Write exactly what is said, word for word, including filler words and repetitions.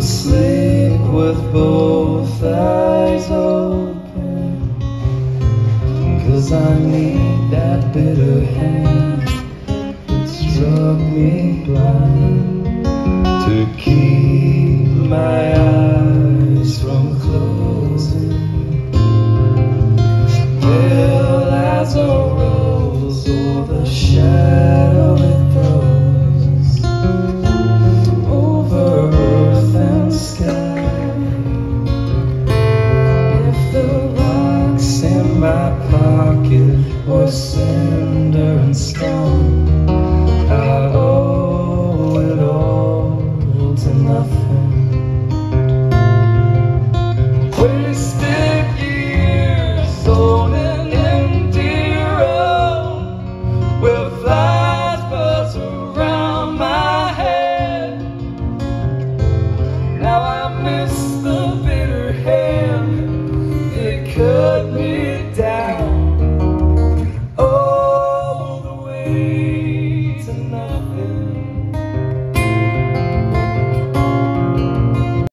sleep with both eyes open, 'cause I need that bitter hand that struck me blind to keep my eyes from closing. Pale as a rose or the shadow it throws over earth and sky. If the rocks in my pocket were cinder and stone, I owe it all to nothing. Wasted years on an empty road where flies buzz around my head. Now I miss the bitter hand that cut me down all the way to nothing.